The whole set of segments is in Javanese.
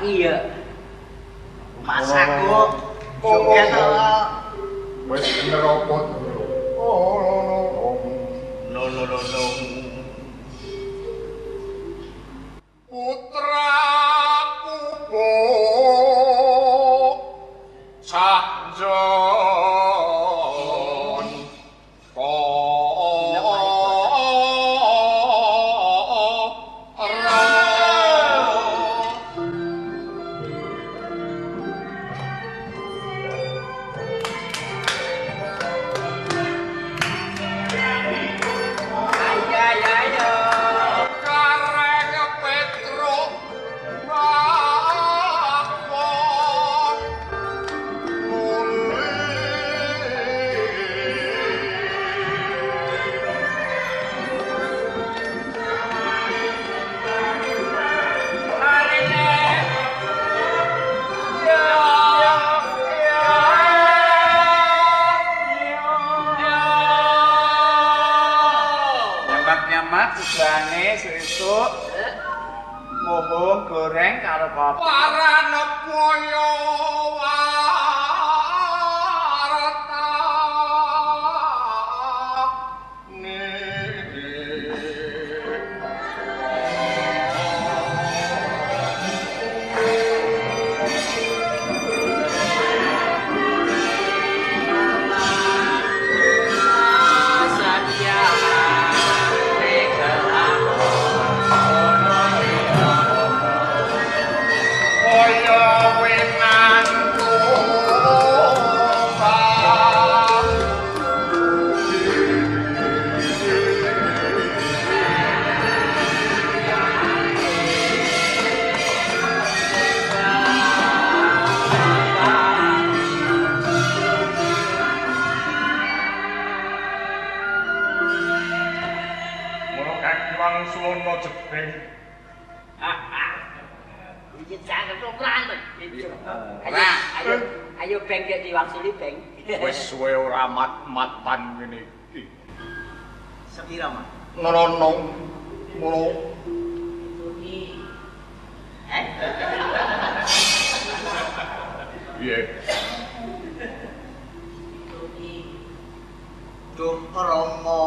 Iya. Masakku. Joget to. Wis bener apa? Lo. Putraku bo sakjon Jane sesuk mohon goreng karo kopi. Parane poyo warta Sono jebeng. Iki jangan tukeran to. Ayo beng dek diwangsuli beng. Wis suwe ora mat-matan ngene iki. Sepira, Mas? Ngono. Piye? Duh Rama.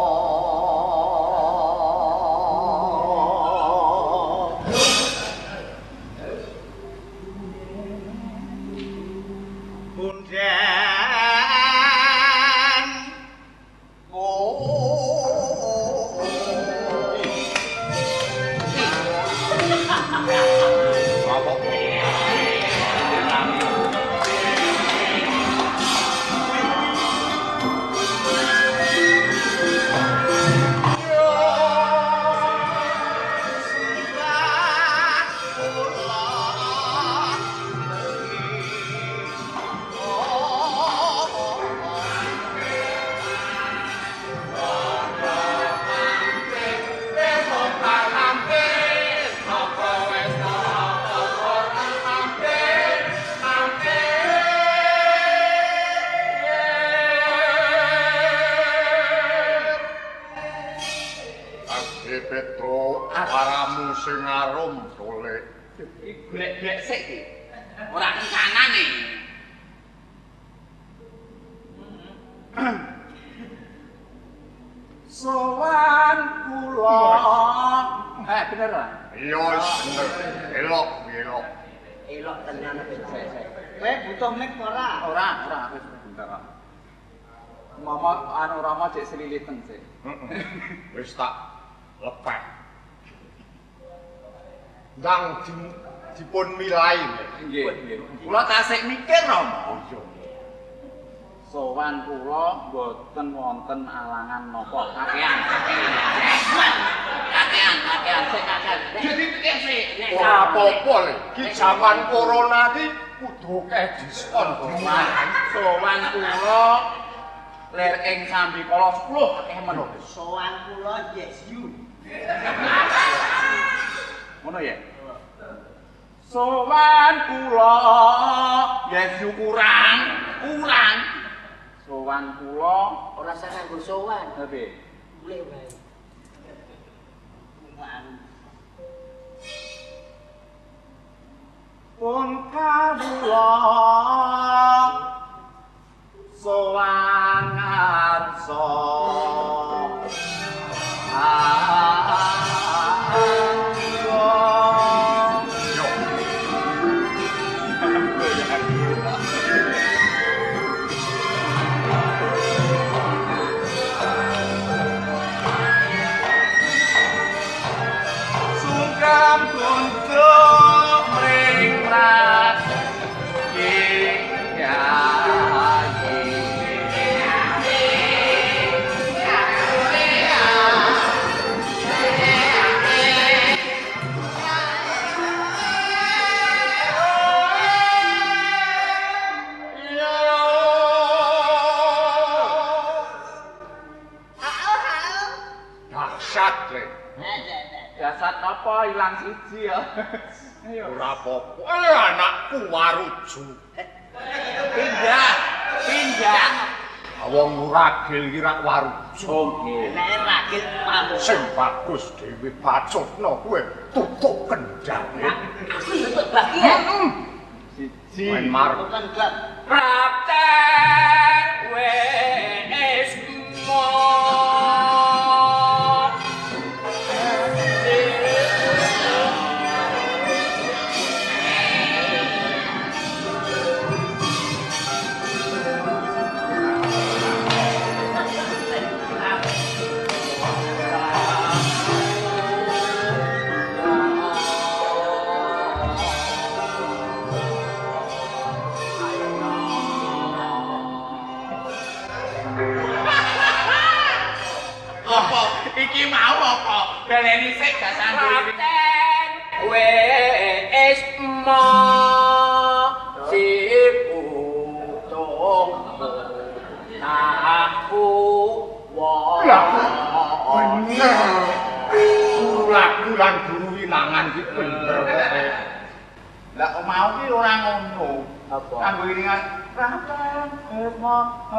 Petro, paramu sing arum golek. Golek-golek sik iki. Ora kencanane. Sowan kula. Bener lah. Iya wis bener. Elok. Elok tenan sik. Kowe butuh mic ora? Ora, wis bentar. Mama Rama cek seliliten sik. Wis tak lepek. Ndang dipun milai. Nggih. Kula tasik mikir Rama. Oh iya. Sowan kula mboten wonten alangan napa kakean. Sik kakean. Jadi pikir sik. Ora apa-apa le. Ki jaman corona ki kudu akeh diskon. Sowan kula ler ing sambi kala 10 akeh men. Sowan kula yes you. Ngono ya? Sowan kula yes you kurang. Sowan kula Ora usah nganggo sowan. tapi Boleh wae. pun kawula sowan ngarsa sungkem untuk meringrat dasar apa ilang siji ya. Ayo. Ora apa-apa. Anakku waruju. Pindah. Wong ragil ki rak waruju. Nggih. Nek ragil pamuk. Sing bagus dhewe bacutno kowe tutuk kendhane. Aku tutuk bagian. Siji. Main mar. Bukan gelap. Prapten wis mo. Iki mau apa? Baleni sik gak sanggup. Kapten wis mo siputung aku wong. Bener. Lagu lan guru winangan ki bener pokoke. Lah kok mau ki ora ngono. Apa? Kanggo iringan Kapten wis mo.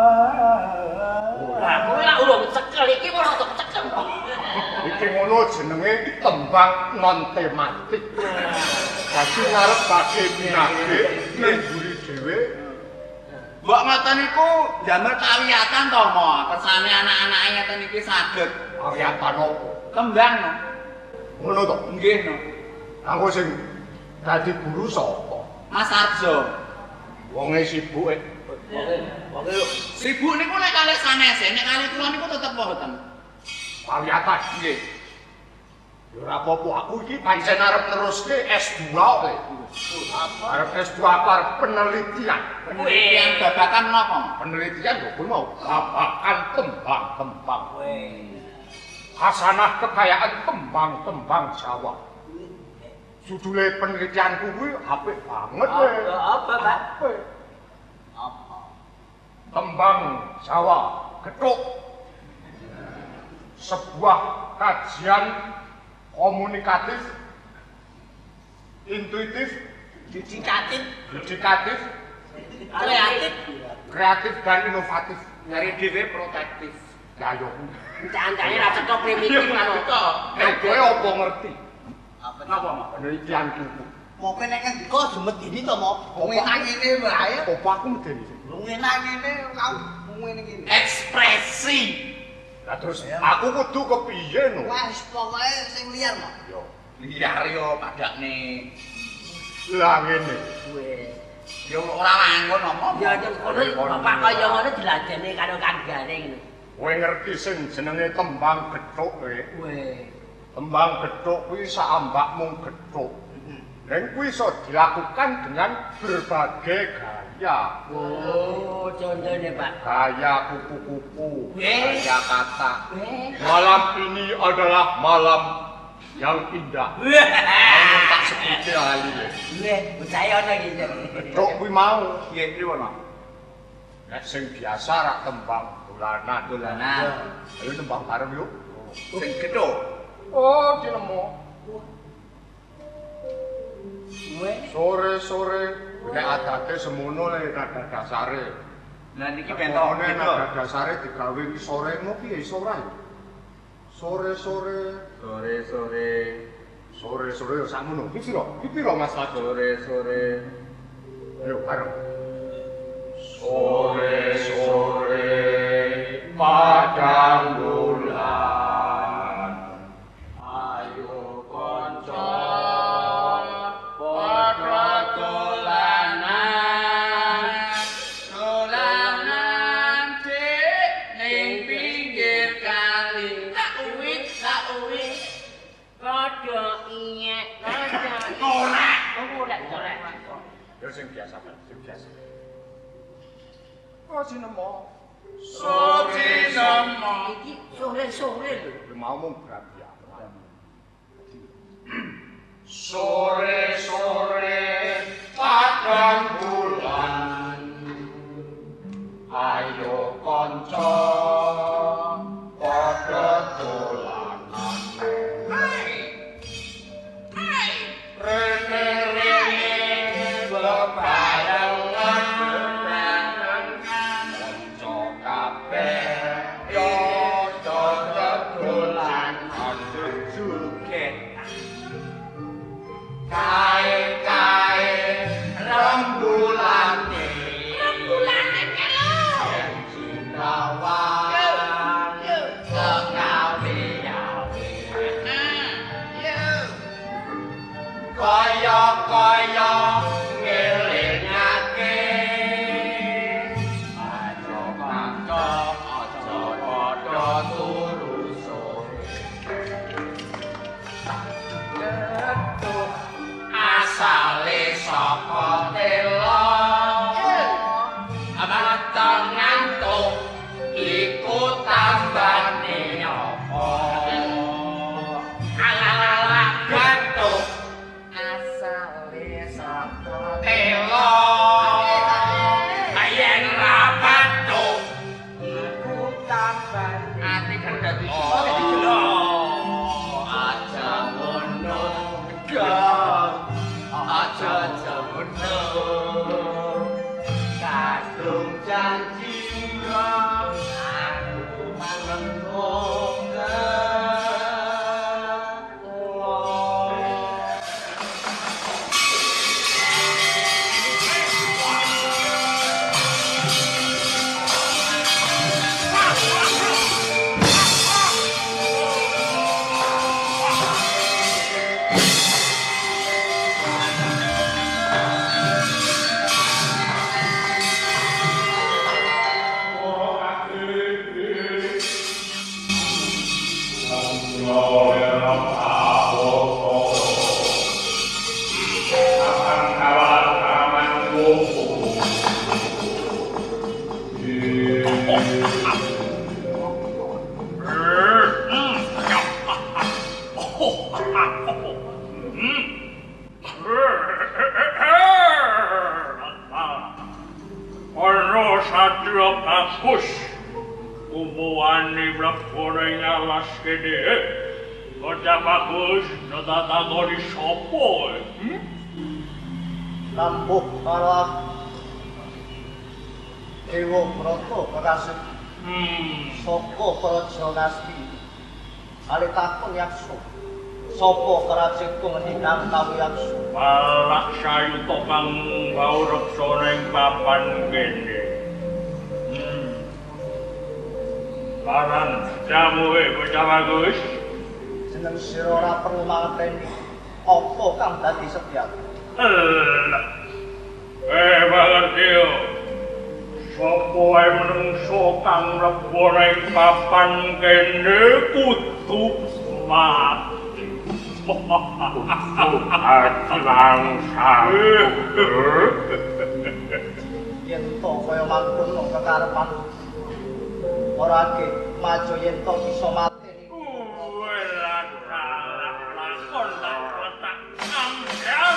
Aku ora urung cekel iki ora tok cekel. Iki ngono jenenge tembang non tematik. Dadi ngarep bagi pinake ngguri dhewe. Mbok ngoten niku damel kawiyatan to, Mo. Kersane anak-anake ngeten iki saged Karyatan opo? kembang no. Ngono to. Nggih no. Aku sing dadi guru sapa? Mas Arjo. Wonge sibuke. Oke lho. Sibuk niku nek kalih sanese, nek kalih kula niku tetep mboten. Karyatan. Nggih. Ya ora apa-apa, aku iki pancen arep neruske S2 kowe. Arep S2 arep penelitian. Penelitian babagan napa? Penelitian lho kuwi mau babagan tembang-tembang. Weh. Hasanah kekayaan tembang-tembang Jawa. Judule penelitianku kuwi apik banget kowe. Apa, Pak? Apa? Tembang Jawa Gethuk. Sebuah kajian komunikatif, intuitif, Didikatif, yudikatif, kreatif dan inovatif. Dari dhewe protektif. Ya yo. Candane ra cetha primitif kan kok. Nek kowe apa ngerti? Apa Napa, Mas? Penelitianku. Mau kene kan kok jumet ini to, Mo. Wong enak ngene wae. Apa aku medeni sih? Wong enak ngene kau ngene iki. Ekspresi. Lah terus aku kudu kepiye no? Wes pokoke sing liar, Mo. Yo. Liar yo padakne. Lah ngene. Weh. Yo ora manggon apa. Ya yen kono bapak kaya ngono diladeni karo kanggane ngono. Kowe ngerti sing jenenge tembang gethuk kowe? Weh. Tembang gethuk kuwi saambak mung gethuk. Dan kuwi iso dilakukan dengan berbagai gaya. Oh, contohnya, Pak. Gaya kupu-kupu, Weh. gaya kata. Weh. Malam ini adalah malam yang indah. Mau tak sebuti ali. Weh, percaya ana gitu. Gethuk kuwi mau. Nggih, pripun, Mas? Nek sing biasa rak tembang dolanan. Dolanan. Ayo tembang bareng yuk. Sing gethuk. Oh, dinemo. Weh. Sore-sore nek adate semono le nada dasare. Lah niki bentok Pokoknya gitu. nada dasare digawe ki sore ngopi ya iso ora ya. Sore-sore Sore-sore Sore-sore sak ngono. Iki piro Mas Lajo? Sore-sore. Ayo bareng. Sore-sore padang bulan. Ayo kanca padha dolanan. Dolanan dik ning pinggir kali. Tak uwit. Padha inyek, padha. Ora. Ora. Ya sing biasa, sing biasa. Oh sinemo. Sotinemo. Iki sore-sore lho. Mau mung berapi. Sore-sore padang bulan. Ayo kanca padha dolanan. Hai. Rene-rene bebarengan kanca kabeh yo dodolan joget. Kae-kae rembulane kelo cintawan sekawe-awe kaya-kaya ngelingake aja kanca aja padha turu sore asale saka tela matang ngantuk iku tambane apa ala-ala gantuk asale saka tela ayen rapat iku tambane ati gendhet aja ngono aja jamono kadung janji aku manengok Ono satria bagus umuane mlebone alas kene. Kota bagus, takoni sapa? Lampuh para Dewa Brata Kekasih. Sapa Praja Nasti? Ale takon yakso. Sapa kerajiku ngendikang tawi yakso? Balak sayuta kang bau reksa ning papan kene. Barang jamu bocah bagus. Seneng sira ora perlu mangerteni apa kang dadi setiaku. Mangerti yo. Sapa wae menungso kang mlebu ning papan kene kudu mati. Yen to kaya mangkono kekarepan ora ge maju yen to bisa mateni. Lakon letak ambyar.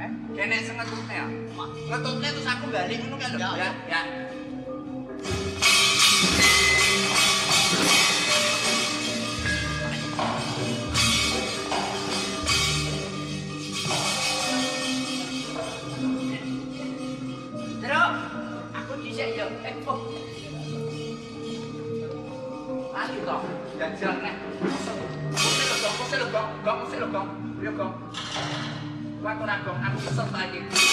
Kene sing ngetutne ya. Ngetutne terus aku bali ngono kan lho. Ya, ya. Terus aku dhisik yo. Oh. Lali to. Jajal nek. Kok selo gong. Yo gong. Wah ora gong, aku kesel ta iki.